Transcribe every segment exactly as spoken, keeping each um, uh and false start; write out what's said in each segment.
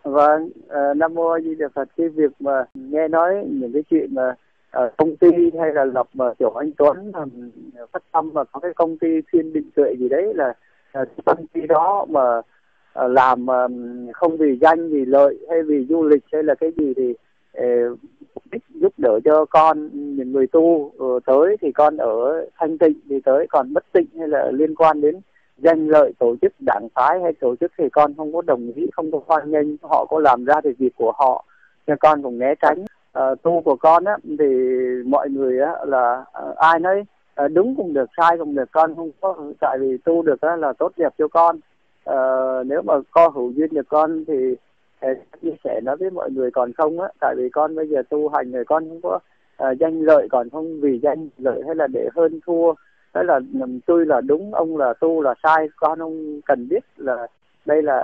Vâng, uh, Nam Mô A Di Đà Phật. Cái việc mà nghe nói những cái chuyện mà uh, công ty hay là lập mà Tiểu Anh Tuấn um, phát tâm mà có cái công ty Thiên Định Tuệ gì đấy là uh, công ty đó mà uh, làm um, không vì danh, vì lợi hay vì du lịch hay là cái gì thì uh, mục đích giúp đỡ cho con những người tu uh, tới thì con ở thanh tịnh thì tới, còn bất tịnh hay là liên quan đến danh lợi tổ chức đảng phái hay tổ chức thì con không có đồng ý, không có hoan nghênh. Họ có làm ra thì việc của họ, cho con cũng né tránh. À, tu của con á thì mọi người á là à, ai nấy à, đúng cũng được, sai cũng được, con không có, tại vì tu được á là tốt đẹp cho con. À, nếu mà có hữu duyên được con thì chia sẻ nó với mọi người, còn không á, tại vì con bây giờ tu hành rồi, con không có à, danh lợi, còn không vì danh lợi hay là để hơn thua. Thế là tôi là đúng, ông là tu là sai, con không cần biết là đây là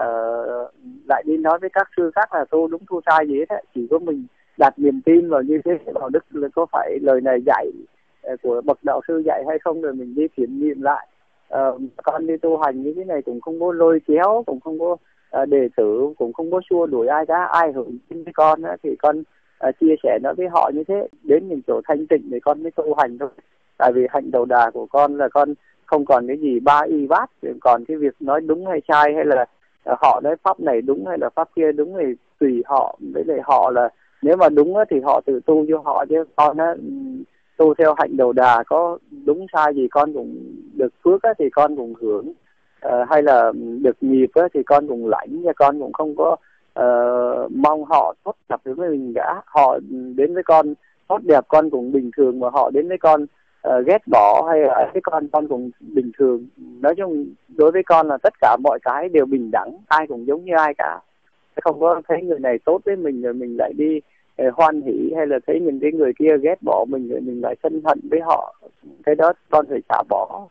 lại đi nói với các sư khác là tu đúng tu sai gì hết. Chỉ có mình đặt niềm tin vào như thế, vào đức là có phải lời này dạy của bậc đạo sư dạy hay không, rồi mình đi kiểm nghiệm lại. À, con đi tu hành như thế này cũng không có lôi kéo, cũng không có à, đề tử, cũng không có xua đuổi ai cả. Ai hưởng tin với con á, thì con à, chia sẻ nó với họ như thế, đến những chỗ thanh tịnh để con mới tu hành thôi. Tại vì hạnh đầu đà của con là con không còn cái gì ba y bát, còn cái việc nói đúng hay sai hay là họ nói pháp này đúng hay là pháp kia đúng thì tùy họ. Với lại họ là nếu mà đúng thì họ tự tu cho họ, chứ con á tu theo hạnh đầu đà, có đúng sai gì con cũng được phước á, thì con cũng hưởng, à, hay là được nghiệp á, thì con cũng lãnh, và con cũng không có uh, mong họ tốt đẹp với mình cả. Họ đến với con tốt đẹp con cũng bình thường, mà họ đến với con uh, ghét bỏ hay là cái con con cũng bình thường. Nói chung đối với con là tất cả mọi cái đều bình đẳng, ai cũng giống như ai cả. Không có thấy người này tốt với mình rồi mình lại đi uh, hoan hỉ, hay là thấy những cái người kia ghét bỏ mình rồi mình lại sân hận với họ. Cái đó con phải xả bỏ.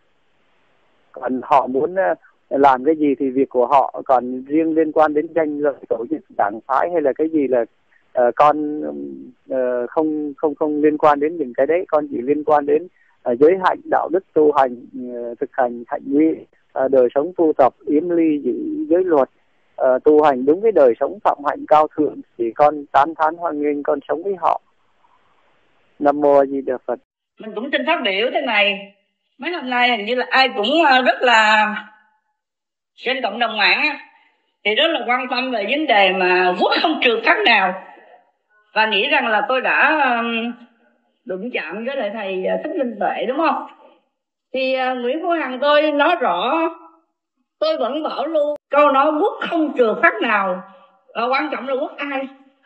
Còn họ muốn uh, làm cái gì thì việc của họ, còn riêng liên quan đến danh lợi tổ chức đảng phái hay là cái gì là uh, con uh, không không không liên quan đến những cái đấy. Con chỉ liên quan đến uh, giới hạnh đạo đức tu hành, uh, thực hành hạnh nguy, uh, đời sống tu tập yếm ly giữ giới luật, uh, tu hành đúng cái đời sống phạm hạnh cao thượng, thì con tán thán hoan nghênh, con sống với họ. Nam Mô A Di Đà Phật. Mình cũng xin phát biểu thế này. Mấy hôm nay hình như là ai cũng rất là trên cộng đồng mạng á, thì rất là quan tâm về vấn đề mà quốc không trừ pháp nào, và nghĩ rằng là tôi đã đụng chạm với lại thầy Thích Minh Tuệ, đúng không? Thì Nguyễn Phương Hằng tôi nói rõ, tôi vẫn bảo luôn câu nói quốc không trừ pháp nào, và quan trọng là quốc ai.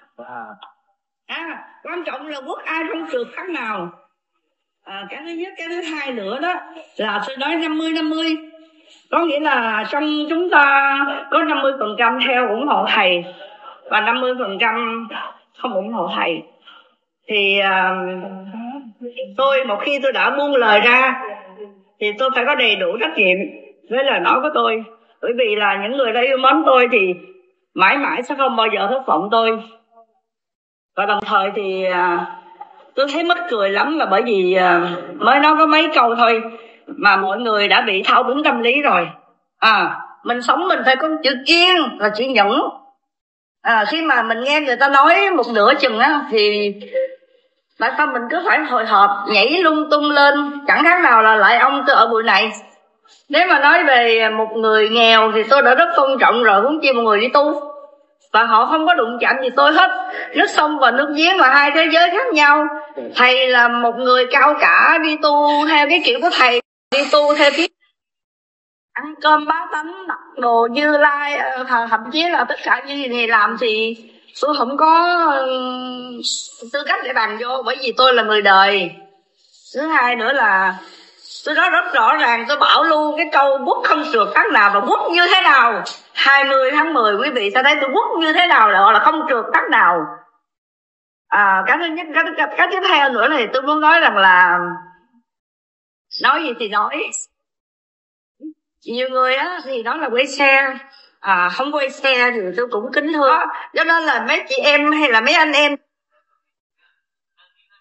À, quan trọng là quốc ai không trừ pháp nào. À, cái thứ nhất, cái thứ hai nữa đó là tôi nói năm mươi năm mươi, có nghĩa là trong chúng ta có năm mươi phần trăm theo ủng hộ thầy và năm mươi phần trăm không ủng hộ thầy. Thì uh, tôi một khi tôi đã buông lời ra thì tôi phải có đầy đủ trách nhiệm với lời nói của tôi, bởi vì là những người đã yêu mến tôi thì mãi mãi sẽ không bao giờ thất vọng tôi. Và đồng thời thì uh, tôi thấy mất cười lắm, là bởi vì uh, mới nói có mấy câu thôi mà mọi người đã bị thao túng tâm lý rồi. À, mình sống mình phải có chữ kiên và chữ nhẫn. À, khi mà mình nghe người ta nói một nửa chừng á thì tại sao mình cứ phải hồi hộp nhảy lung tung lên, chẳng khác nào là lại ông tôi ở buổi này. Nếu mà nói về một người nghèo thì tôi đã rất tôn trọng rồi, huống chi một người đi tu, và họ không có đụng chạm gì tôi hết. Nước sông và nước giếng là hai thế giới khác nhau. Thầy là một người cao cả, đi tu theo cái kiểu của thầy, đi tu theo cái ăn cơm bá tánh, mặc đồ Như Lai, thậm chí là tất cả những gì thầy làm thì tôi không có tư cách để bàn vô, bởi vì tôi là người đời. Thứ hai nữa là tôi nói rất rõ ràng, tôi bảo luôn cái câu quốc không trượt pháp nào, và quốc như thế nào hai mươi tháng mười quý vị sẽ thấy tôi quốc như thế nào, gọi là không trượt pháp nào. À, cái thứ nhất, cái, cái, cái tiếp theo nữa thì tôi muốn nói rằng là nói gì thì nói, nhiều người á thì nói là quay xe, à, không quay xe thì tôi cũng kính thưa. Cho nên là mấy chị em hay là mấy anh em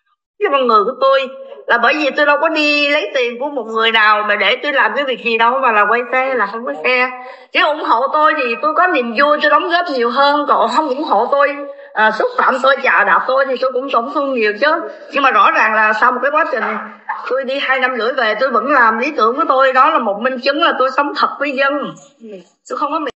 cái con người của tôi, là bởi vì tôi đâu có đi lấy tiền của một người nào mà để tôi làm cái việc gì đâu, mà là quay xe là không có xe. Chứ ủng hộ tôi thì tôi có niềm vui, tôi đóng góp nhiều hơn. Còn không ủng hộ tôi, à, xúc phạm tôi, chà đạp tôi thì tôi cũng tổn thương nhiều chứ. Nhưng mà rõ ràng là sau một cái quá trình tôi đi hai năm rưỡi về, tôi vẫn làm lý tưởng của tôi. Đó là một minh chứng là tôi sống thật với dân, tôi không có